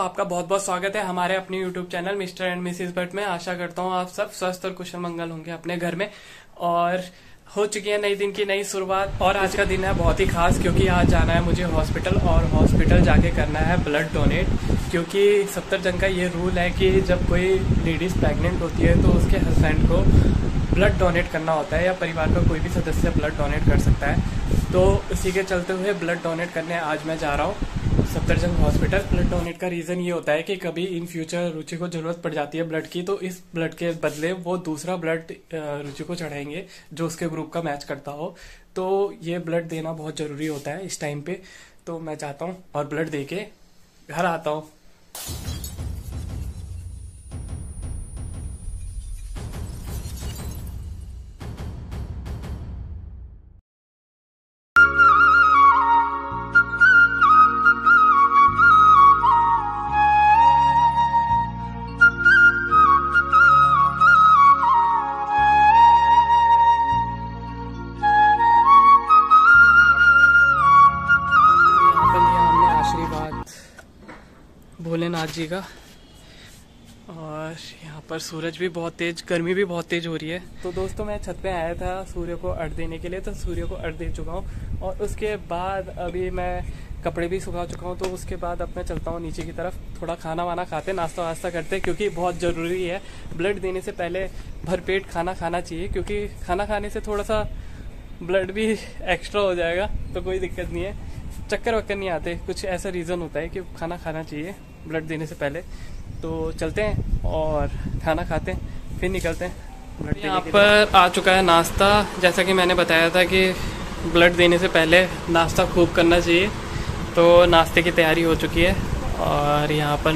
आपका बहुत बहुत स्वागत है हमारे अपने YouTube channel mister and Mrs Bhatt में। आशा करता हूँ आप सब स्वस्थ और कुशल मंगल होंगे अपने घर में। और हो चुकी है नई दिन की नई शुरुआत और आज का दिन है बहुत ही खास, क्योंकि आज जाना है मुझे हॉस्पिटल और हॉस्पिटल जाके करना है ब्लड डोनेट। क्योंकि 70 जन का ये रूल है कि जब कोई लेडीज प्रेग्नेंट होती है तो उसके हस्बैंड को ब्लड डोनेट करना होता है, या परिवार का कोई भी सदस्य ब्लड डोनेट कर सकता है। तो इसी के चलते हुए ब्लड डोनेट करने आज मैं जा रहा हूँ सफदरजंग हॉस्पिटल। ब्लड डोनेट का रीजन ये होता है कि कभी इन फ्यूचर रुचि को जरूरत पड़ जाती है ब्लड की, तो इस ब्लड के बदले वो दूसरा ब्लड रुचि को चढ़ाएंगे जो उसके ग्रुप का मैच करता हो। तो ये ब्लड देना बहुत जरूरी होता है इस टाइम पे। तो मैं जाता हूँ और ब्लड दे के घर आता हूँ। भोलेनाथ जी का, और यहाँ पर सूरज भी बहुत तेज, गर्मी भी बहुत तेज हो रही है। तो दोस्तों मैं छत पे आया था सूर्य को अर्घ देने के लिए, तो सूर्य को अर्घ दे चुका हूँ और उसके बाद अभी मैं कपड़े भी सुखा चुका हूँ। तो उसके बाद अब मैं चलता हूँ नीचे की तरफ, थोड़ा खाना वाना खाते, नाश्ता वास्ता करते, क्योंकि बहुत ज़रूरी है ब्लड देने से पहले भरपेट खाना खाना चाहिए। क्योंकि खाना खाने से थोड़ा सा ब्लड भी एक्स्ट्रा हो जाएगा तो कोई दिक्कत नहीं है, चक्कर वक्कर नहीं आते। कुछ ऐसा रीज़न होता है कि खाना खाना चाहिए ब्लड देने से पहले। तो चलते हैं और खाना खाते हैं, फिर निकलते हैं ब्लड। यहाँ पर आ चुका है नाश्ता। जैसा कि मैंने बताया था कि ब्लड देने से पहले नाश्ता खूब करना चाहिए, तो नाश्ते की तैयारी हो चुकी है। और यहाँ पर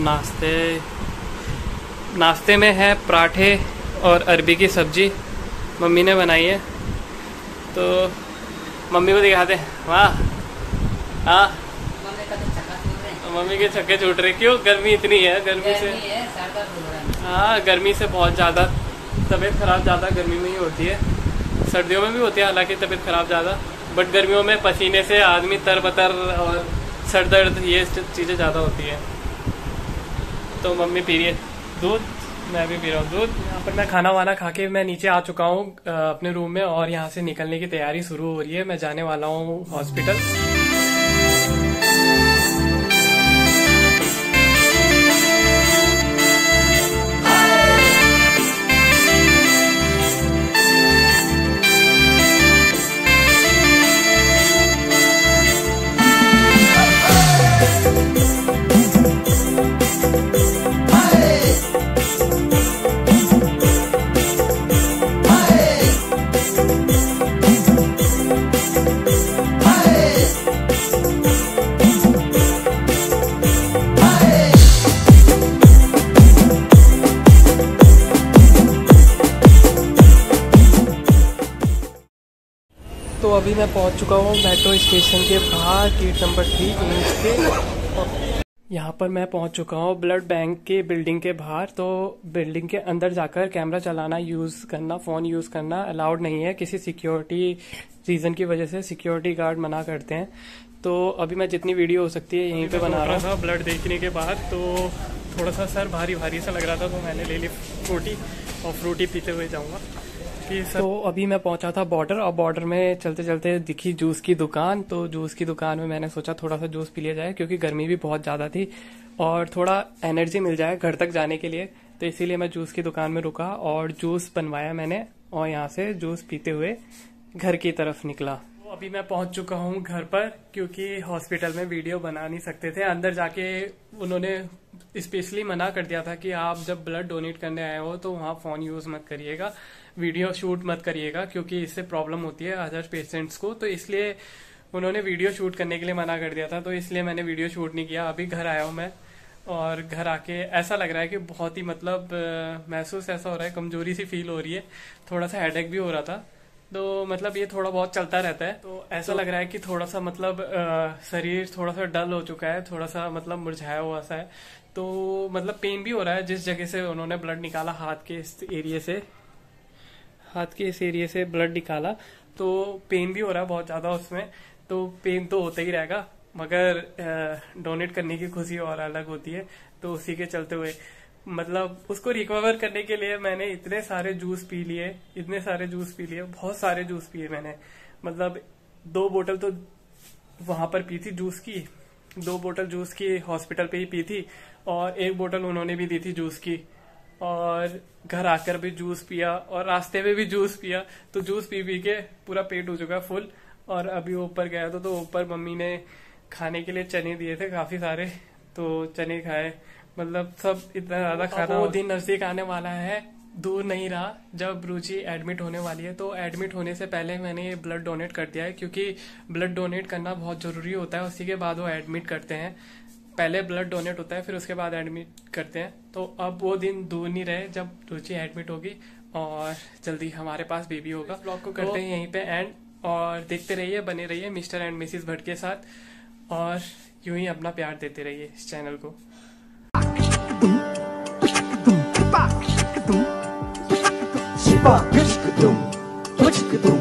नाश्ते में है पराठे और अरबी की सब्जी मम्मी ने बनाई है। तो मम्मी को दिखाते हैं। वाह, हाँ मम्मी के छक्के छूट रहे। क्यों? गर्मी इतनी है, गर्मी से। हाँ, गर्मी से बहुत ज़्यादा तबीयत खराब ज़्यादा गर्मी में ही होती है। सर्दियों में भी होती है हालांकि तबीयत खराब ज़्यादा, बट गर्मियों में पसीने से आदमी तरबतर और सर दर्द ये चीज़ें ज़्यादा होती है। तो मम्मी पी रही है दूध, मैं भी पी रहा हूँ दूध। यहाँ पर मैं खाना वाना खा के मैं नीचे आ चुका हूँ अपने रूम में, और यहाँ से निकलने की तैयारी शुरू हो रही है। मैं जाने वाला हूँ हॉस्पिटल। तो अभी मैं पहुंच चुका हूँ मेट्रो स्टेशन के बाहर, गेट नंबर 3 एम्स के। यहाँ पर मैं पहुंच चुका हूँ ब्लड बैंक के बिल्डिंग के बाहर। तो बिल्डिंग के अंदर जाकर कैमरा चलाना, यूज़ करना, फ़ोन यूज़ करना अलाउड नहीं है। किसी सिक्योरिटी रीज़न की वजह से सिक्योरिटी गार्ड मना करते हैं। तो अभी मैं जितनी वीडियो हो सकती है यहीं पे बना रहा था। ब्लड देखने के बाद तो थोड़ा सा सर भारी भारी सा लग रहा था, तो मैंने ले ली फ्रूटी, और फ्रूटी पीते हुए जाऊँगा। तो अभी मैं पहुंचा था बॉर्डर, और बॉर्डर में चलते चलते दिखी जूस की दुकान। तो जूस की दुकान में मैंने सोचा थोड़ा सा जूस पी लिया जाए, क्योंकि गर्मी भी बहुत ज़्यादा थी और थोड़ा एनर्जी मिल जाए घर तक जाने के लिए। तो इसीलिए मैं जूस की दुकान में रुका और जूस बनवाया मैंने, और यहाँ से जूस पीते हुए घर की तरफ निकला। तो अभी मैं पहुंच चुका हूँ घर पर, क्योंकि हॉस्पिटल में वीडियो बना नहीं सकते थे। अंदर जाके उन्होंने स्पेशली मना कर दिया था कि आप जब ब्लड डोनेट करने आए हो तो वहाँ फ़ोन यूज़ मत करिएगा, वीडियो शूट मत करिएगा, क्योंकि इससे प्रॉब्लम होती है अदर पेशेंट्स को। तो इसलिए उन्होंने वीडियो शूट करने के लिए मना कर दिया था। तो इसलिए मैंने वीडियो शूट नहीं किया। अभी घर आया हूँ मैं, और घर आके ऐसा लग रहा है कि बहुत ही महसूस ऐसा हो रहा है, कमजोरी सी फील हो रही है, थोड़ा सा हेडेक भी हो रहा था। तो ये थोड़ा बहुत चलता रहता है। तो ऐसा लग रहा है कि थोड़ा सा शरीर थोड़ा सा डल हो चुका है, थोड़ा सा मुरझाया हुआ सा है। तो पेन भी हो रहा है जिस जगह से उन्होंने ब्लड निकाला, हाथ के इस एरिया से ब्लड निकाला, तो पेन भी हो रहा है बहुत ज्यादा उसमें। तो पेन तो होता ही रहेगा, मगर डोनेट करने की खुशी और अलग होती है। तो उसी के चलते हुए मतलब उसको रिकवर करने के लिए मैंने इतने सारे जूस पी लिए, बहुत सारे जूस पिए मैंने। मतलब 2 बोतल तो वहां पर पी थी जूस की, 2 बोतल जूस की हॉस्पिटल पे ही पी थी, और 1 बोतल उन्होंने भी दी थी जूस की। और घर आकर भी जूस पिया और रास्ते में भी जूस पिया। तो जूस पी पी के पूरा पेट हो चुका फुल। और अभी ऊपर गया तो ऊपर मम्मी ने खाने के लिए चने दिए थे काफी सारे, तो चने खाए। मतलब सब इतना ज्यादा खाना। वो दिन नजदीक आने वाला है, दूर नहीं रहा, जब रुचि एडमिट होने वाली है। तो एडमिट होने से पहले मैंने ये ब्लड डोनेट कर दिया है, क्योंकि ब्लड डोनेट करना बहुत जरूरी होता है। उसी के बाद वो एडमिट करते हैं, पहले ब्लड डोनेट होता है फिर उसके बाद एडमिट करते हैं। तो अब वो दिन दूर नहीं रहे जब रुचि एडमिट होगी और जल्दी हमारे पास बेबी होगा। ब्लॉग को करते हैं यहीं पे एंड, और देखते रहिए, बने रहिए मिस्टर एंड मिसेस भट्ट के साथ, और यूं ही अपना प्यार देते रहिए इस चैनल को। Shiba,